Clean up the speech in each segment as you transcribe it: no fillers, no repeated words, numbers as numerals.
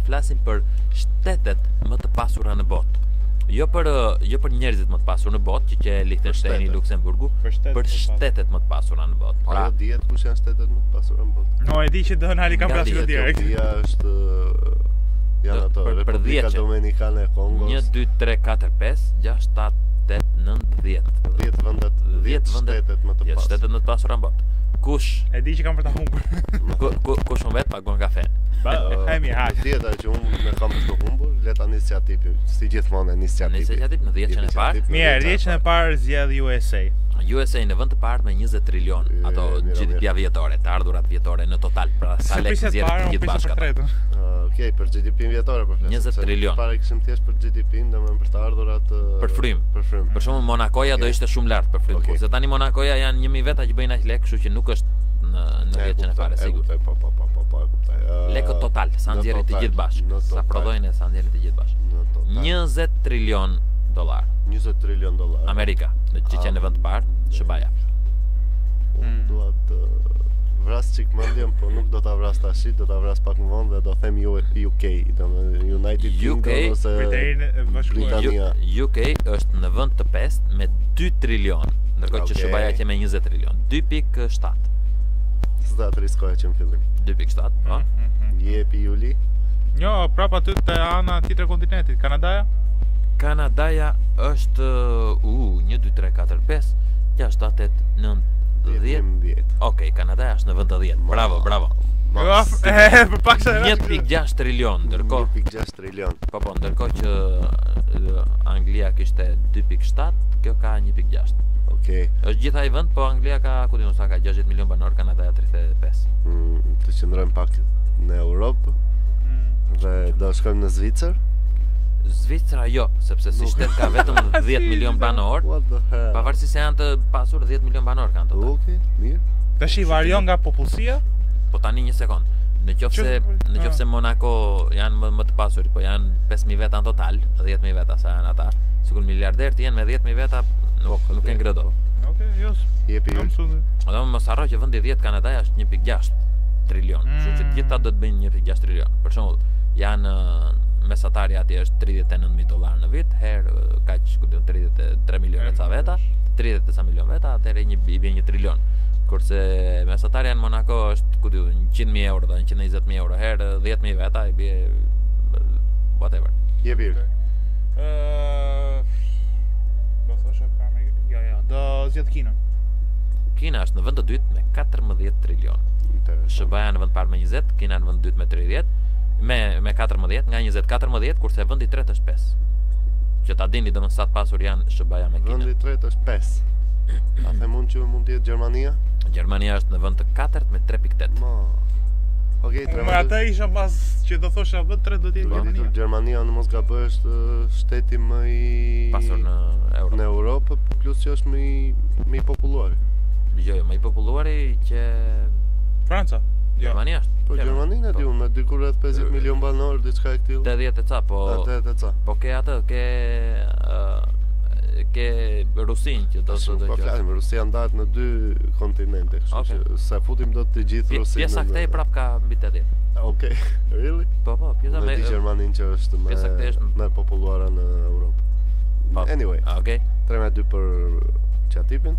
flasim për shtetet më të pasura në botë. Jo për njerëzit më të pasur në botë, që Liechtensteini, Luksemburgu, për shtetet më të pasura në botë. Pra, jo dihet kush janë shtetet më të pasura në botë. No, e di që Donali ka pasur direkt. Etiopia është janë ato Republika Dominikane e Kongos. 1 2 3 4 5 6 7 8 9 10. 10 vendet, 10 shtetet më të pasura. Shtetet më të pasura në botë. Kush? E di që kam për ta humbur. Kush unë vetë pagon kafe. Hemi haq. Tjetër që unë me kam për të humbur, leta iniciativë, si gjithmonë iniciativë. Iniciativë në 10 e parë. Mirë, 10 e parë zgjedh USA. USA në vend të parë me 20 trilion, ato GDP vjetore, të ardhurat vjetore në total, pra sa lekë zgjedh gjithë bashkë. Okej, për GDP-n vjetore për flas. 20 trilion. Para kishim thjesht për GDP-n, domethënë për të ardhurat për frym. Për shembull Monacoja do ishte shumë lart për frym, kurse tani Monacoja janë 1000 veta që bëjnë aq lekë, kështu që nuk është në 10 e parë sigurt. Po, e kuptoj. Lekë total, sa nxjerrin të gjithë bashkë. Sa prodhojnë sa nxjerrin të gjithë bashkë. 20 trilion dollar. 20 trilion dollar. Amerika, që qenë në vend të parë, SBA. Unë dua të vras çik mendjen, po nuk do ta vras tash, do ta vras pak më vonë dhe do them UK, domethënë United Kingdom ose Britania. UK është në vend të 5 me 2 trilion, ndërkohë që SBA që me 20 trilion, 2.7. S'da të riskoja që në fillim. 2.7, po. Jepi Juli. Jo, prapa aty te ana tjetër e kontinentit, Kanadaja. Kanadaja është 1 2 3 4 5 6 7 8 9 10. Okej, Kanadaja është në vend të 10. Bravo. Për pak se 1.6 trilion, ndërkohë 1.6 trilion. Po, ndërkohë që Anglia kishte 2.7, kjo ka 1.6. Okej. Është gjithaj vend, po Anglia ka, ku diun sa ka 60 milion banor, Kanadaja 35. Të qëndrojmë pak në Europë. Dhe do shkojmë në Zvicër. Zvicra jo, sepse si shtet ka vetëm 10 milion banor. Pavarësisht se janë të pasur 10 milion banor kanë total. Okej, mirë. Tash i varion nga popullsia? Po tani një sekond. Nëse Monaco janë më të pasur, po janë 5000 veta në total, 10000 veta sa janë ata. Sikur miliarderët janë me 10000 veta, nuk e ngredo. Okej, jo. Jepi. Do mos harro që vendi 10 Kanadaja është 1.6 trilion. Kështu që gjithë ata do të bëjnë 1.6 trilion. Për shembull, janë mesatari atje është 39.000 dollar në vit, herë kaq, ku diun 33 milionë ca veta, 30 ca milion veta, atëherë i bën 1 trilion. Kurse mesatari në Monaco është, ku diun, 100.000 euro, 120.000 euro, herë 10.000 veta i bie whatever. Jepi. Do thosha pra do zgjedh Kinën. Kina është në vend të dytë me 14 trilion. SBA në vend parë me 20, Kina në vend dytë me 30. Me 14, nga 20 14, kurse vendi i tretë është 5. Që ta dini domosdoshmë sa të pasur janë SBA me Kinën. Vendi i tretë është 5. A them unë që mund të jetë Gjermania? Gjermania është në vend të 4 me 3.8. Okej, me ata isha pas që do thosha vend 3 do të jetë Gjermania. Gjermania në mos gaboj është shteti më i pasur në Europë, plus që është më i populluar. Jo, më i populluari që Franca. Gjermania është. Po Gjermania e di unë me diku rreth 50 milion banor, diçka e tillë. 80 e ca, po. 80 e ca. Po ke atë, ke Rusin që do të Po flasim, Rusia ndahet në 2 kontinente, kështu që sa futim dot të gjithë Rusinë. Pjesa këtej prap ka mbi 80. Okej, really? Po, pjesa me Gjermaninë që është më populluara në Europë. Anyway. Okej. 3-2 për çatipin.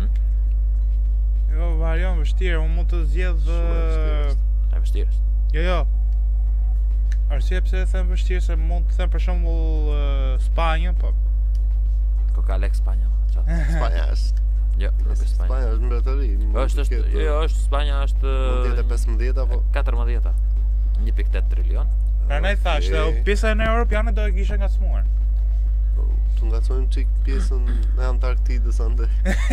Jo, varion vështirë, unë mund të zgjedh e vështirë. Jo. Arsye pse e them vështirë se mund të them për shembull Spanjën, po. Ko ka lek Spanja, Spanja është. Jo, nuk është Spanja. Spanja është mbretëri. Është Spanja është mund të jetë 15 apo 14. 1.8 trilion. Prandaj thash, pjesa e Europiane do e kisha ngacmuar. Të ngacmojmë çik pjesën e Antarktidës andaj.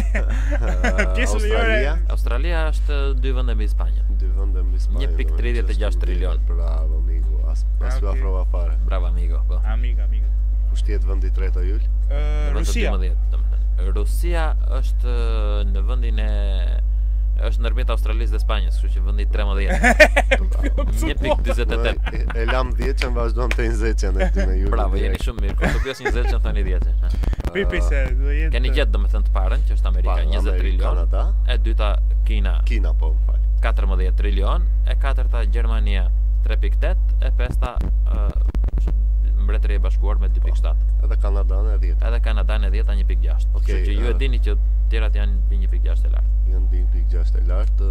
Australia është 2 vende mbi Spanjën. 2 vende mbi Spanjën. 1.36 trilion. Bravo amigo, as u afrova fare. Bravo amigo, po. Amiga. Kush tjetë vendi i tretë Jul? Rusia. Rusia është në vendin është ndërmjet Australisë dhe Spanjës, kështu që vendi 13. 1.48. E lam 10 që vazhdon të 20 në ty me Jul. Bravo, jeni shumë mirë. Kur të pjesë 20 që thoni 10. Pise, do jetë. Keni gjetë domethënë të parën, që është Amerika, 20 trilion. E dyta Kina. Kina po, më fal. 14 trilion, e katërta Gjermania 3.8 e pesta Mbretëria e Bashkuar me 2.7. Edhe Kanada në 10. Edhe Kanada në 10 1.6. Okej, Kështu që ju e dini që tjerat janë 1.6 e lartë. Janë 1.6 e lartë.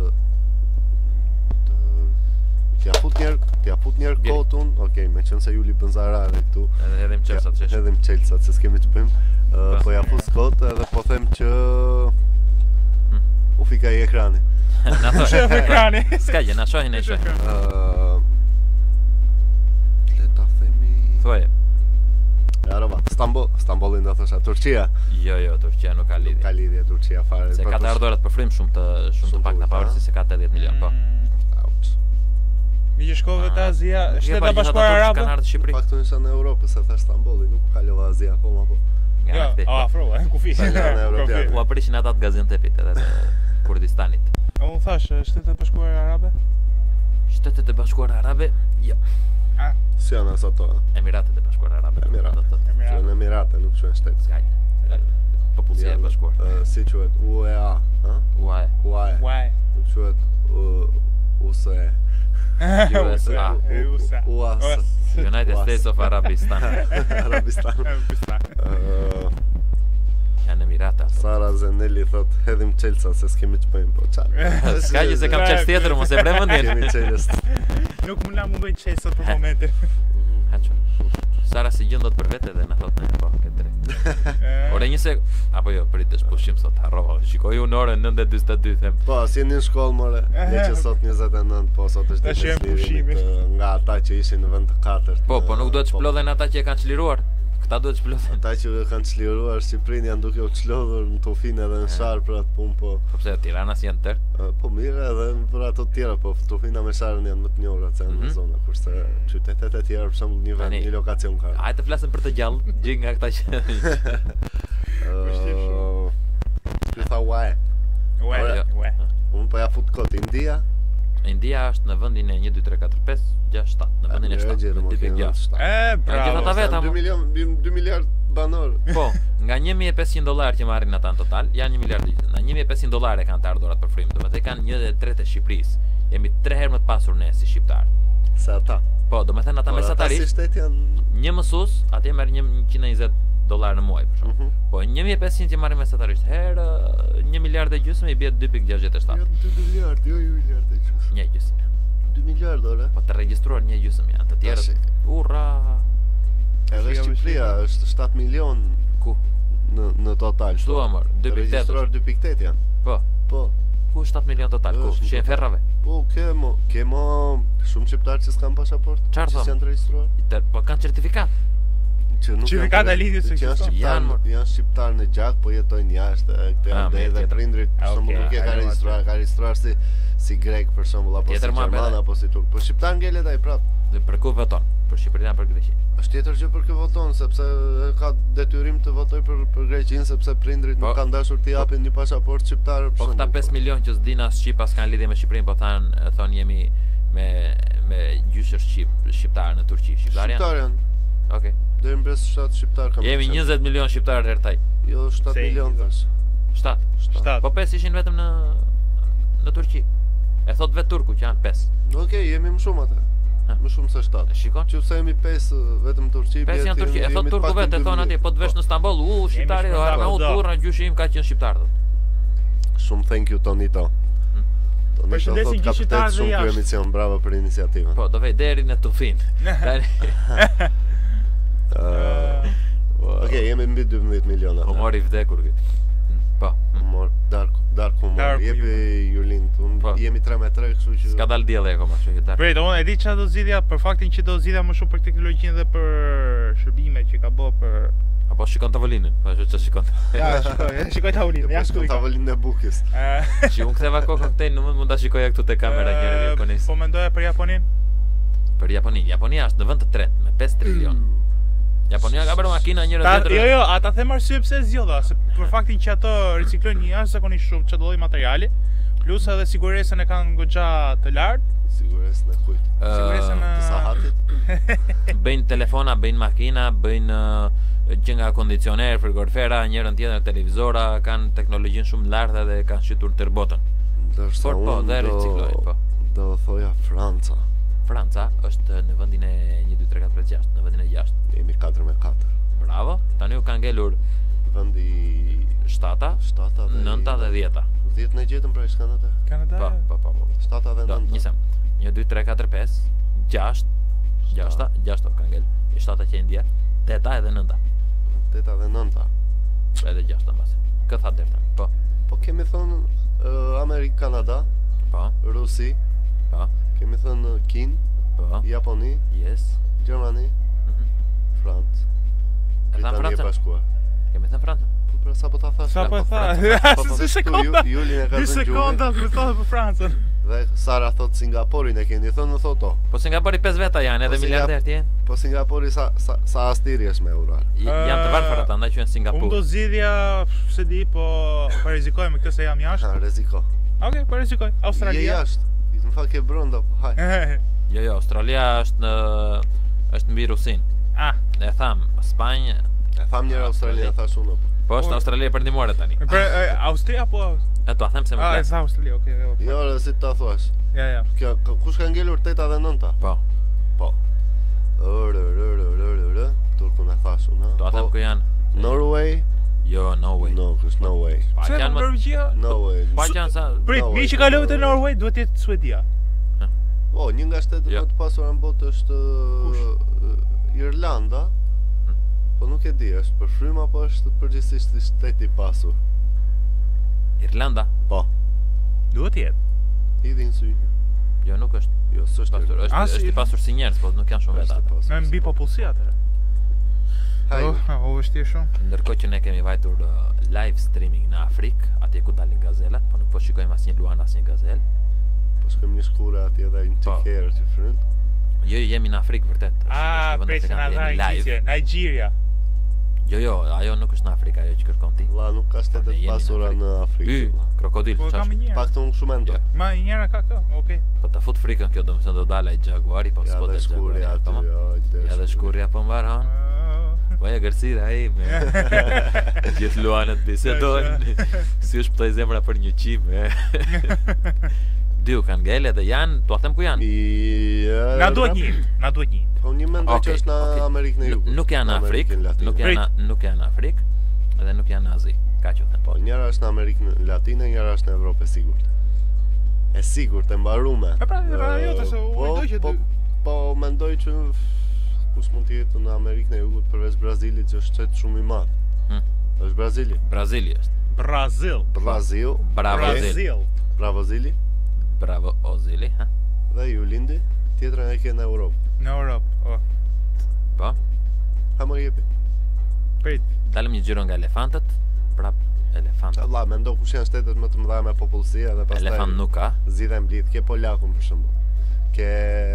T'ja fut njerë kotun, okej, me qënë se Juli bën zarare këtu. Edhe hedhim Chelsea çesh. Hedhim Chelsea, se s'kemi që bëjmë. Po ja fut kot edhe po them që u fika i ekrani. Na thoj. Shef ekrani. S'ka gjë, na shohin e shoh. Le ta themi... Thuaje. Arabat, Stambollin do thosha, Turqia. Jo, Turqia nuk ka lidhje. Ka lidhje Turqia fare. Se ka të ardhurat për frim shumë të pak, pavarësisht se ka 80 milion, po. Mi që shkove të Azia, Nuk e Shtetet pa e Bashkuara gjithë ata Arabe? kanë ardhur në Shqipëri. Faktu isha në Europë, se tha Stambolli, nuk kalova Azia akoma, po. Nga këti. Afro, kufi. Italianë, europianë. Ua prishin ata të Gaziantepit edhe të Kurdistanit. Unë thash, Shtetet e Bashkuara Arabe? Shtetet e Bashkuara Arabe, jo. Si janë as ato? Emiratet e Bashkuara Arabe. Emirate. Që në Emirate, nuk që në shtetë. Skaj. Popullsia e Bashkuar. Si quhet UEA, ha? UAE. UAE. Uaj. Nuk quhet USE. USA. UAS. United States of Arabistan. Arabistan. Janë Emirata. Sara Zeneli thot, hedhim Chelsea se s'kemi që bëjmë, po qa. Ska që se kam Chelsea tjetër, mos e bre mendjen. Kemi Chelsea. Nuk më na më bëjnë qesët për momentin. Haço. Sara si gjendot për vete dhe na thot ne, po, ke drejt. Ore një sek, apo jo, pritësh pushim sot, harrova. Shikoj unë orën 9:42 them. Po, si jeni në shkollë, more, ne që sot 29, po sot është Tash jemi pushimit. Nga ata që ishin në vend të katërt. Po nuk duhet të çplodhen ata që e kanë çliruar. Këta duhet të çplodhen. Ata që kanë çliruar Shqipërinë janë duke u çlodhur në Tufinë edhe në Sharë për atë punë, po. Po pse Tirana si janë tërë? Po mirë edhe për ato të tjera, po Tufina me Sharën janë më të njohura se në zonë, kurse qytetet e tjera për shembull një lokacion ka. Hajde të flasim për të gjallë, gjej nga këta që Ju tha UAE. Ue. Unë po ja fut kot India. India është në vendin e 1 2 3 4 5 6 7, në vendin e 7. Bravo. Ata vetëm 2 miliard banor. Po, nga $1.500 që marrin ata në total, janë 1 miliard. Nga $1.500 kanë të ardhurat për frim, domethënë kanë 1/3 e Shqipërisë. Jemi 3 herë më të pasur ne si shqiptar. Se ata. Po, domethënë ata mesatarisht. Si shtet janë Një mësues, atje merr $120 në muaj për shkak. Po 1.500 që marrin mesatarisht herë 1 miliard e gjysmë i bie 2.67. Jo 2 miliard, jo 1 miliard e gjysmë. 1 gjysmë. 2 miliard ore. Po të regjistruar 1 gjysmë janë, të tjerët. Urra. Edhe Shqipëria është 7 milion Ku? në total. Shtu amor, 2.8. Regjistruar 2.8 janë. Po. Po. Ku 7 milion total? Ku? Shen ferrave. Po, kemo shumë shqiptarë që s'kan pasaport. Çfarë që thon? janë të regjistruar. Po kanë certifikat. Që nuk Certifikata lidhjes së janë shqiptarë në gjak, po jetojnë jashtë, këtë janë dhe prindrit, për shembull nuk e ka regjistruar si grek për shembull apo si gjerman apo si turk. Po shqiptar ngelet ai prap. Dhe për ku voton? Për Shqipërinë apo për Greqinë? Është tjetër gjë për kë voton, sepse ka detyrim të votoj për Greqinë sepse prindrit nuk kanë dashur t'i japin një pasaport shqiptar. Po këta 5 milion që s'din as shqip as kanë lidhje me Shqipërinë, po thon jemi me gjyshër shqiptar në Turqi. Shqiptar janë? Okej. Deri në 7 shqiptar kam. Jemi 20 milion shqiptar hertaj. Jo 7 milion thash. 7. Po 5 ishin vetëm në Turqi. E thot vetë turku që janë 5. Okej, jemi më shumë atë. Më shumë se 7. Shikon? Që se jemi 5 vetëm në Turqi. 5 janë Turqi. E thot turku vetë, e thon atje, po të vesh në Stamboll, shqiptari do harma turra gjyshi im ka qenë shqiptar thot. Shumë thank you Tonito. Përshëndesim gjithë shqiptarët dhe jashtë. Shumë emision, bravo për iniciativën. Po, do vej deri në Tufin. Okej, jemi mbi 12 miliona. Humor i vdekur ky. Po. Humor, dark humor. Jepi Julin, jemi 3-3, kështu që s'ka dal dielli akoma, kështu që dark. Prit, unë e di çfarë do zgjidhja për faktin që do zgjidhja më shumë për teknologjinë dhe për shërbimet që ka bë për apo shikon tavolinën, po ashtu që shikon. Ja, shikoj tavolinën, ja shikoj tavolinën e bukës. Që unë ktheva kokën këtej, nuk mund ta shikoja këtu te kamera njëri Japonisë. Po mendoja për Japoninë? Për Japoninë. Japonia është në vend të tretë me 5 trilion. Japonia ka bërë makina njëra tjetër. Jo, ata them arsye pse zgjodha, se për faktin që ato riciklojnë jashtëzakonisht shumë çdo lloj materiali, plus edhe sigurisën e kanë goxha të lartë. Sigurisën e kujt? Sigurisën e sahatit. Bëjnë telefona, bëjnë makina, bëjnë gjë nga kondicioner, frigorifera, njërin tjetër televizora, kanë teknologjinë shumë të lartë dhe kanë shitur tër botën. Ndërsa po, dhe riciklojnë, po. Do thoja Franca. Franca është në vendin e 1 2 3 4 5 6, në vendin e 6. Jemi 4-4. Bravo. Tani u ka ngelur vendi 7-a, 9-a dhe 10-a. 10 në gjetëm pra ishtë Kanada. Kanada. Po. 7-a dhe 9-a. Nisem. 1 2 3 4 5 6 6 ka ngel. 7-a që e ndje, 8-a edhe 9-a. 8-a dhe 9-a. Edhe 6-a mbase. Kë tha derta? Po kemi thënë Amerikë, Kanada. Po. Rusi. Po. Kemi thënë Kinë. Po. Japoni. Yes. Gjermani. Francë. Britania e Bashkuar. Kemi thënë Francë. Pra sa po ta thash? Sa po e tha? Si sekonda? Julin e ka thënë Dy sekonda më thotë për Francën. Dhe Sara thot Singaporin e keni thënë në thoto. Po Singapori 5 veta janë edhe miliarder ti. Po Singapori sa astiri është me eurar. Janë të varfër ata, ndaj quhen Singapur. Unë do zgjidhja, se di, po rrezikoj me këtë se jam jashtë. Rreziko. Okej, po rrezikoj. Australia. Je jashtë. Më fal ke brenda, haj. Jo, Australia është mbi Rusin. E tham, Spanjë. E tham njëra Australia thash unë. Po është Australia perëndimore tani. Për Austria po. Ato them se më e tha Australia, okay. Jo, si ta thuash. Ja. Kjo kush ka ngelur 8-a dhe 9-a? Po. Turku na thash unë. Do them ku janë. Norway. Jo, Norway. No, kush Norway. Pa janë Norvegjia? Norway. Pa janë sa. Prit, mi që kaloi te Norway duhet të jetë Suedia. Po, një nga shtetet më të pasura në botë është Irlanda. Po nuk e di, është për frymë apo është përgjithsisht shteti i pasur? Irlanda? Po. Duhet të jetë. Idhin sy. Jo, nuk është. Jo, s'është pasur. Është i pasur si njerëz, po nuk janë shumë veta. Në mbi popullsi atëherë. Vështirë shumë. Ndërkohë që ne kemi vajtur live streaming në Afrikë, atje ku dalin gazelat, po nuk po shikojmë asnjë luan, asnjë gazel. Po shkojmë një shkure atje dhe një tikerë që frynt. Jo, jemi në Afrikë vërtet. Presë në Nigeria. Jo, ajo nuk është në Afrikë, ajo që kërkon ti. Vlla, nuk ka shtete të pasura në Afrikë. Krokodil, çfarë? Pak të unë shumë ndo. Ma njëra ka këto, okay. Po ta fut frikën kjo, domethënë do dalë ai jaguari, po s'po të shkurri aty, ja dhe shkurri apo mbaron. Vaja gërësira me gjithë luanët bisedojnë. Si është pëtoj zemra për një qime. Dy kanë ngele dhe janë, tu a them ku janë? Na duhet një. Po një mendoj që është në Amerikën e Jugut. Nuk janë në Afrikë, nuk janë në Afrikë, edhe nuk janë në Azi. Ka që them. Po njëra është në Amerikën Latine, njëra është në Evropë e sigurt. E sigurt, e mbarume. Po mendoj që kus mund të jetë në Amerikën e Jugut përveç Brazilit që është qëtë shumë i madh. Është Brazili? Brazili është. Brazil. Bravo Zili. Bravo Ozili, ha? Dhe ju lindi, tjetrën e ke në Europë. Në Europë, Po? Ha më jepi. Prit. Dalëm një gjiro nga elefantët, prap elefantët. Allah, mendo kush janë shtetet më të mëdha me popullsi edhe pastaj. Elefant nuk ka. Zidhe mblidh, ke Polakun për shembull. Ke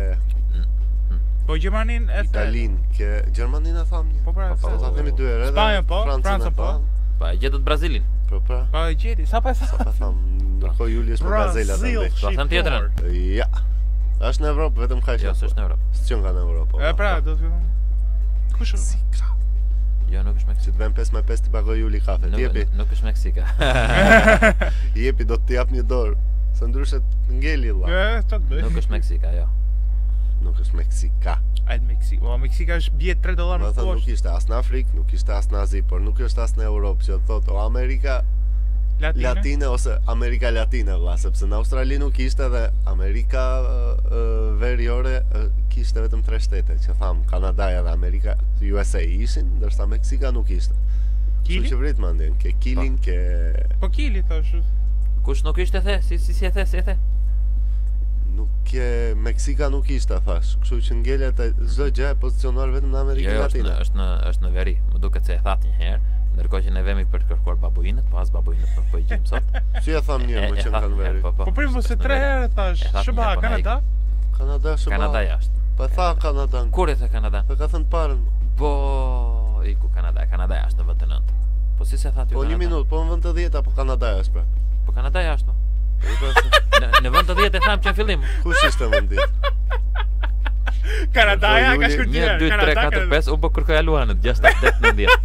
Po Gjermanin e Italin, ke Gjermanin e thamë një. Po pra, ta themi dy herë edhe Spanjën po, Francën po. Pa e gjetët Brazilin. Po pra. Pa e gjeti, sa pa e tham. Ndërkohë Juli është për Gazelat andaj. Do them tjetrën. Ja. Është në Evropë, vetëm kaq. Jo, s'është në Evropë. S'qen nga në Evropë. E pra, do të them. Kush është? Jo, nuk është Meksika. Si të vëm 5/5 të pagoj Juli kafe. Jepi. Nuk është Meksika. Jepi, do të jap një dorë. Se ndryshe ngeli valla. Nuk është Meksika, jo. Nuk është Meksika. Ai Meksika. Po Meksika është bie $3 më poshtë. Nuk ishte as në Afrikë, nuk ishte as në Azi, por nuk është as në Europë, që thotë o Amerika Latine ose Amerika Latine, valla, sepse në Australi nuk ishte dhe Amerika Veriore kishte vetëm 3 shtete, që tham, Kanadaja dhe Amerika, USA ishin, ndërsa Meksika nuk ishte. Kili? Që vrit mandjen, ke Kilin, ke... Po Kili, thosh. Kush nuk ishte the? Si e the, si e the? Nuk Meksika nuk ishte, thash. Kështu që ngelet çdo gjë e pozicionuar vetëm në Amerikën Latine. Jo, është në veri. Më duket se e thatë një herë, ndërkohë që ne vemi për të kërkuar babuinët, po as babuinët nuk po i gjejmë sot. Si e tham një më që kanë veri. Po prim se 3 herë thash. Shëba Kanada? Kanada shëba. Kanada jashtë. Po tha Kanada. Kur e the Kanada? Po ka thënë parën. Po iku Kanada jashtë në vend të 9. Po si se thatë ju? Po një minutë, po në vend të 10 apo Kanada jashtë pra? Po Kanada jashtë. Në vend të 10 e tham që në fillim. Kush ishte vendi? Kanadaja ka shkurtier. 1 2 3 4 5 u bë kërkoja luanët 6 8 9 10.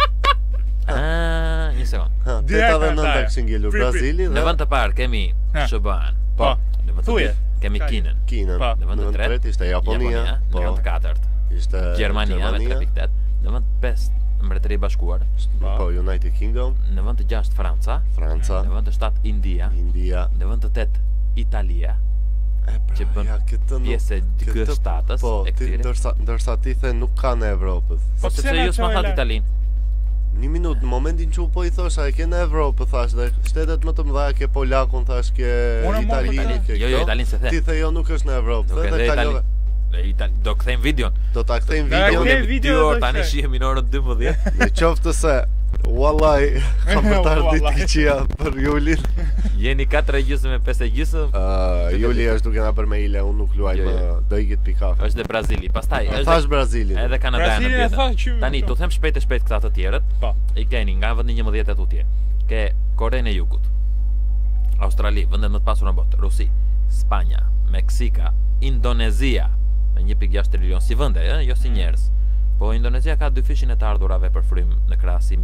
Një sekond. 8 dhe 9 kishin ngelur Brazili dhe në vend të parë kemi SBA-n. Po. Në vend të dytë Kemi Kinën. Në vend të tretë ishte Japonia, në vend të katërt ishte Gjermania me 3.8, në vend të pestë Mbretëria e Bashkuar, po United Kingdom, në vend të 6 Franca, në vend të 7 India, në vend të 8 Italia, që bën pjesë e G7-s e këtyre. Ndërsa ti the nuk ka në Evropë. Po sepse ju s'ma thatë Italinë. Një minutë, në momentin që u po i thosha, e ke në Evropë, thash, dhe shtetet më të mëdha, ke Polakun, thash, ke Italinë, ke Jo, Italinë se the. Ti the jo nuk është në Evropë, dhe kalove. Do kthejmë videon. Do ta kthejmë videon. Ne 2 orë tani shihemi në orën 12. Në qoftë se Wallahi, kam përtar ditë këqia për Julin. Jeni 4:30, 5:30. Juli është duke na bërë me ile, unë nuk luaj më, do ikit pikafe. Është dhe Brazili, pastaj është thash Brazili. Edhe Kanada në pjesë. Tani tu them shpejt këta të tjerët. Po. I keni nga vendi 11 tutje. Ke Korenë e Jugut, Australi, vendet më të pasura në botë, Rusi, Spanja, Meksika, Indonezia, me 1.6 trilion si vende, jo si njerëz. Po Indonezia ka 2 fishin e të ardhurave për frym në krahasim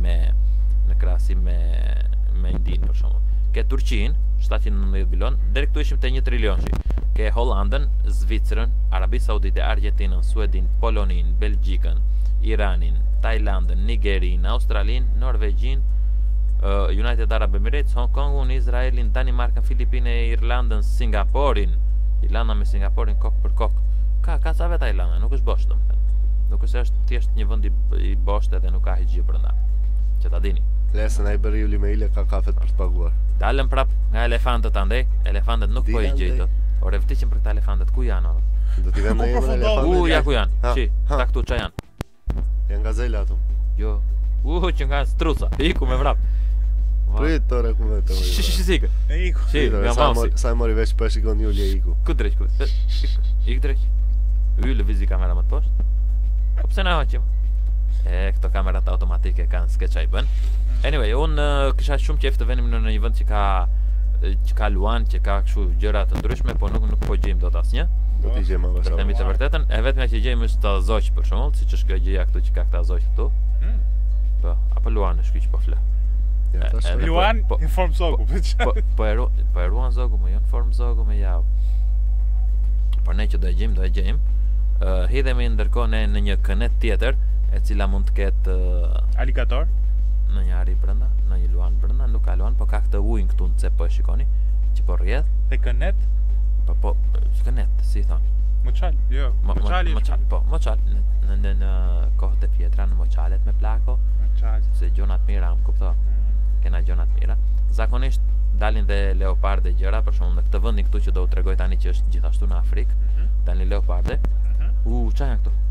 me Indinë për shembull. Ke Turqinë, 790 milion, deri këtu ishim te 1 trilion. Ke Hollandën, Zvicrën, Arabi Saudite, Argjentinën, Suedin, Polonin, Belgjikën, Iranin, Tajlandën, Nigerinë, Australinë, Norvegjinë, United Arab Emirates, Hong Kongun, Izraelin, Danimarkën, Filipinë, Irlandën, Singaporin. Irlanda me Singaporin kok për kok. Ka sa vetë Irlanda, nuk është bosh domethënë. Nuk është thjesht një vend i boshtë dhe nuk ka hiçgjë brenda. Që ta dini. Lesën ai bëri Juli me ile ka kafet për të paguar. Dalën prap nga elefantët andej, elefantët nuk po i gjej dot. Ore vërtetë për këta elefantët ku janë ora? Do t'i vëmë një elefant. Ja ku janë. Shi, ta këtu ç'a janë? Janë gazela ato. Jo. Që nga struca. Iku me vrap. Prit të rekomendet. Shikë. E iku. Shi, nga mausi. Sa e mori vesh pa shikon Juli e iku. Ku drejt ku? Ik drejt. Lëvizi kamera më të poshtë. Po pse na hoqim? Këto kamerat automatike kanë s'ke çaj bën. Anyway, unë kisha shumë qejf të venim në një vend që ka luan, që ka kështu gjëra të ndryshme, po nuk po gjejmë dot asnjë. Do t'i gjejmë më shumë. Themi të vërtetën, e vetmja që gjejmë është ta zoq për shembull, siç është kjo gjëja këtu që ka këta zoq këtu. Po, apo luan është kjo që po fle. Luan në formë zogu. Po e ruan zogu, më jo në formë zogu me jau. Por ne që do e gjejmë. Hidhemi ndërkohë në një kënet tjetër, e cila mund të ketë aligator në një ari brenda, në një luan brenda, nuk ka luan, po ka këtë ujin këtu në cep, po e shikoni, që po rrjedh. Te kënet? Po, kënet, si thon. Moçal, jo. Moçali. Moçal në kohët e vjetra, në moçalet me plako. Moçal. Se gjonat mira, më kupto. Kena gjonat mira. Zakonisht dalin dhe leoparde gjëra, për shembull në këtë vendin këtu që do u tregoj tani që është gjithashtu në Afrikë, dalin leoparde. Qa janë këto?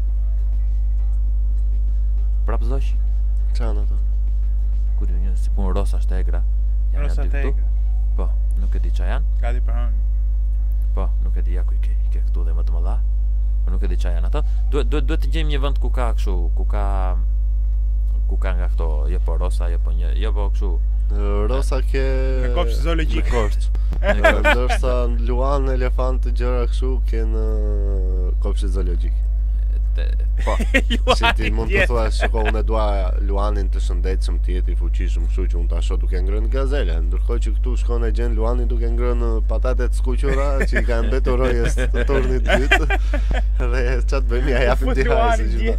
Prap zoq? Qa janë ato? Kur një si pun rosa shtegra. Rosa shtegra? Po, nuk e di qa janë. Gati për hënë. Po, nuk e di ja ku i ke këtu dhe më të mëdha. Po nuk e di qa janë ato. Duhet të gjejmë një vend ku ka kështu, ku ka nga këto, jo po rosa, jo po kështu. Rosa ke në kopsh zoologjik. Në kopsh. Ndërsa luan, elefant, gjëra kështu ke në kopsh zoologjik. Po. Si ti mund të thua se unë dua luanin të shëndetshëm, të jetë i fuqishëm, kështu që unë ta shoh duke ngrënë gazele, ndërkohë që këtu shkon e gjen luanin duke ngrënë patate të skuqura që i kanë mbetur rojës të turnit dytë. Dhe ç'a të bëjmë, ja japim ti hajë.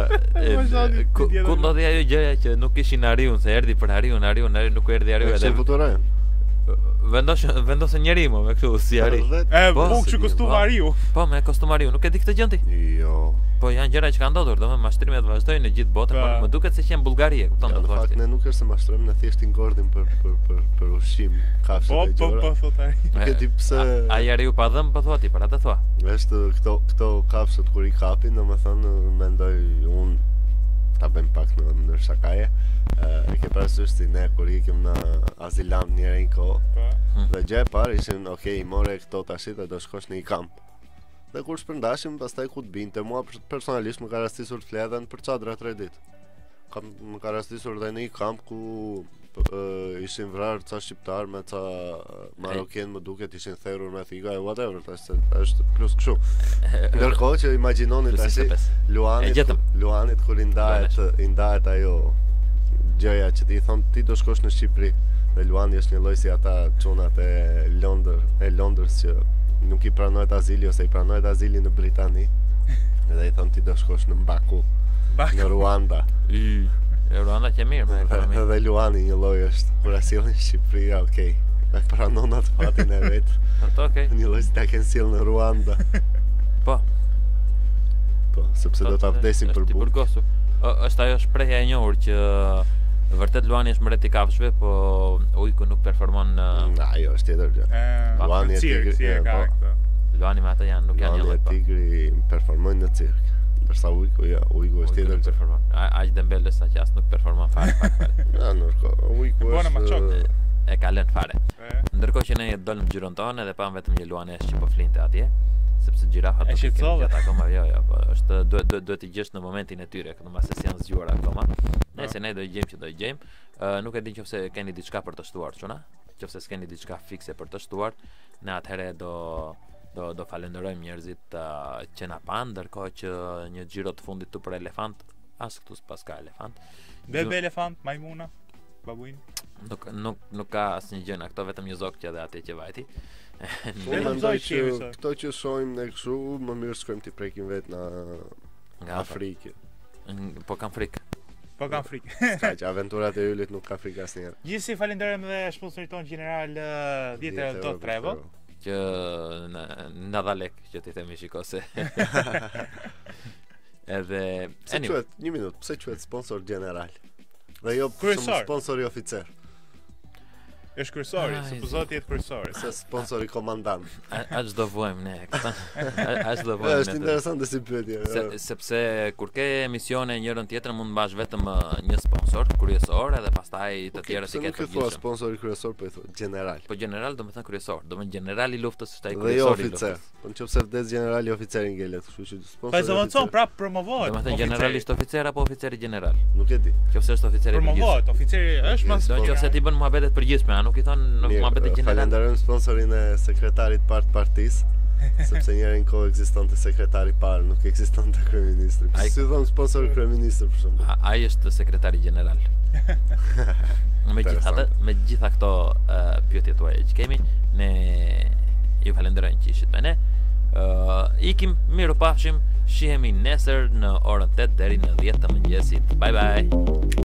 Ku ndodhi ajo gjëja që nuk kishin ariun, se erdhi për ariun, nuk erdhi ariu edhe. Se futurojnë. Vendosën njeri me kështu si ari. Po, kështu kostum ariu. Po, me kostum ariu, nuk e di këtë gjë ti? Jo. Po janë gjëra që kanë ndodhur, domethënë mashtrimet vazhdojnë në gjithë botën, por më duket se që në Bullgari, kupton do të thotë. Në fakt ne nuk është se mashtrojmë, ne thjesht i ngordhim për ushqim, kafshë dhe gjëra. Po, thot ai. Nuk e di pse. Ai ariu pa dhëm, po thua ti, për atë thua. Është këto kafshët kur i kapin, domethënë mendoj unë ta bëjmë pak në mënyrë shakaje. E ke parasysh si ne kur ikim në azilant një herë një kohë. Dhe gjë e parë ishin, okay, more këto tash dhe do shkosh në një kamp. Dhe kur shpërndashim, pastaj ku të binte, mua personalisht më ka rastisur të fledhen për çadra 3 ditë. Më ka rastisur dhe në një kamp ku ishin vrarë ca shqiptar me ca maroken, më duket ishin therrur me thiga e whatever, tash është plus kështu. Ndërkohë që imagjinoni tash luanit kur i ndahet ajo gjëja që ti thon ti do shkosh në Shqipëri, dhe luani është një lloj si ata çunat e Londrës që nuk i pranohet azili ose i pranohet azili në Britani. Edhe i thonë ti do shkosh në Baku. Në Ruanda. Ruanda që mirë me ekonomi. Edhe Luani një lloj është. Kur asillin në Shqipëri, okay. Me pranon atë fatin e vet. Okay. Një lloj si ta kenë sill në Ruanda. Po, sepse do ta vdesin për burg. Burgosur. Është ajo shprehja e njohur që vërtet Luani është mbreti i kafshëve, po ujku nuk performon në ajo është tjetër gjë. Luani e tigri, Luani me ata janë, nuk janë një lloj. Tigri performojnë në cirk. Ndërsa ujku është tjetër performon. Aq Dembele sa që as nuk performon fare. Ja, ujku është e ka lënë fare. Ndërkohë që ne dolëm xhiron tonë dhe pam vetëm një Luanesh që po flinte atje, sepse gjirafa do të kenë gjatë akoma, po është duhet të gjesh në momentin e tyre, këtu mbas se janë zgjuar akoma. Nëse ne do i gjejmë që do i gjejmë, nuk e di nëse keni diçka për të shtuar, çuna? Nëse s'keni diçka fikse për të shtuar, ne atëherë do falenderojmë njerëzit që na pan, ndërkohë që një xhiro të fundit tu për elefant, as këtu s'pas ka elefant. Bebe elefant, majmuna, babuin. Nuk ka asnjë gjë, këto vetëm një zogë që dhe atje që vajti. Unë mendoj që këto që shohim ne kështu, më mirë shkojmë t'i prekim vetë nga Afrikë. Po kam frikë. Ska që aventurat e ylit nuk ka frikë asnjëherë. Gjithsesi falenderojmë dhe sponsorit ton General Dieter Dot Travel. Që na dha lek që ti themi shikose. Edhe një minutë, pse quhet sponsor general? Dhe jo sponsori oficer. Është kryesori, supozohet jetë kryesori. Se sponsori komandant. Aq do vojmë ne këta. Aq do vojmë. Është interesante si pyetje. Sepse kur ke emisione njërin tjetrën mund mbash vetëm një sponsor kryesor edhe pastaj të tjerë si ketë. Nuk thua sponsori kryesor, po i thua general. Po general do të thënë kryesor, do të thënë generali i luftës është ai kryesori i luftës. Po nëse vdes generali oficeri ngelet, kështu që sponsori. Po zëvendëson prap promovohet. Do të thënë generalisht oficer apo oficeri general. Nuk e di. Nëse është oficeri i promovohet, oficeri është më. Do nëse ti bën muhabetet përgjithshme, nuk i thon muhabetet general. Falenderojmë sponsorin e sekretarit parë të partisë, sepse njërin kohë ekzistonte sekretari i parë, nuk ekzistonte kryeministri. Si thon sponsori kryeministri për shembull. Ai është sekretari general. Me gjitha këto pyetje tuaja që kemi, ne ju falenderojmë që ishit me ne. Ikim, miru pafshim, shihemi nesër në orën 8 deri në 10 të mëngjesit. Bye bye.